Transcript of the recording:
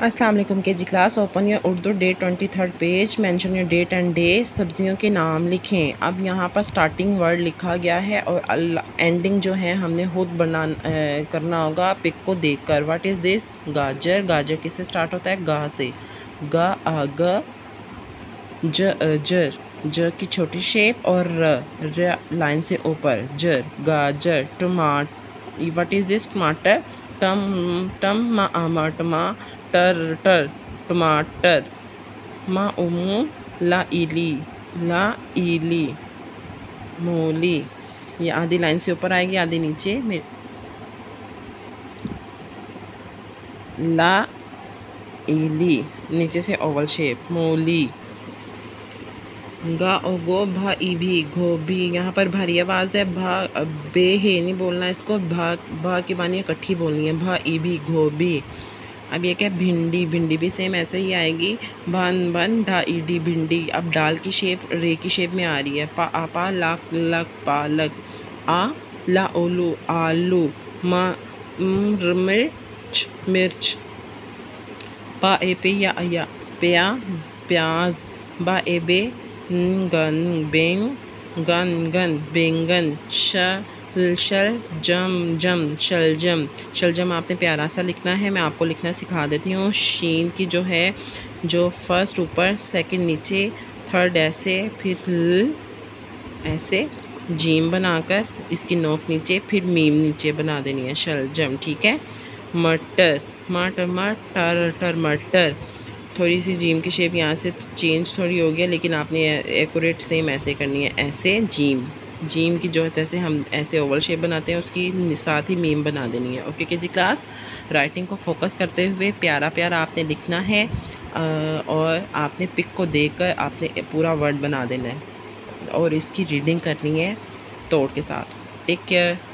अस्सलाम वालेकुम KG class. Open your Urdu day 23rd पेज, mention your date and day. सब्जियों के नाम लिखें। अब यहाँ पर स्टार्टिंग वर्ड लिखा गया है और एंडिंग जो है हमने खुद करना होगा पिक को देखकर। What is this? गाजर। गाजर किससे स्टार्ट होता है? गा से। गा आ ग जर। ज की छोटी शेप और र लाइन से ऊपर। जर गाजर। टमाटर। What is this? टमाटर। टर टर टमाटर। मा उमू ला इली मूली। ये आधी लाइन से ऊपर आएगी, आधी नीचे में। ला इली नीचे से ओवल शेप। मूली। गा ओ गो भा ई भी गोभी। यहाँ पर भारी आवाज़ है। भा बे है नहीं बोलना इसको। भा की बानी इकट्ठी बोलनी है। भा ई भी गोभी। अब ये क्या? भिंडी। भिंडी भी सेम ऐसे ही आएगी। बन ढा ई डी भिंडी। अब दाल की शेप रे की शेप में आ रही है। पा आपा लाक लक पालक। आ ला ओलू आलू। मिर्च मिर्च। पा ए पे या प्याज प्याज। बा ए बे गन बैंगन। शलजम। शलजम आपने प्यारा सा लिखना है, मैं आपको लिखना सिखा देती हूँ। शीन की जो है, जो फर्स्ट ऊपर, सेकंड नीचे, थर्ड ऐसे, फिर ऐसे जीम बनाकर इसकी नोक नीचे, फिर मीम नीचे बना देनी है। शलजम। ठीक है। मटर। मटर। थोड़ी सी जीम की शेप यहाँ से चेंज थोड़ी हो गया, लेकिन आपने एक्यूरेट सेम ऐसे करनी है। ऐसे जीम की जो जैसे हम ऐसे ओवल शेप बनाते हैं उसकी साथ ही मीम बना देनी है। ओके जी क्लास। राइटिंग को फोकस करते हुए प्यारा प्यारा आपने लिखना है और आपने पिक को देखकर आपने पूरा वर्ड बना देना है और इसकी रीडिंग करनी है तोड़ के साथ। Take care.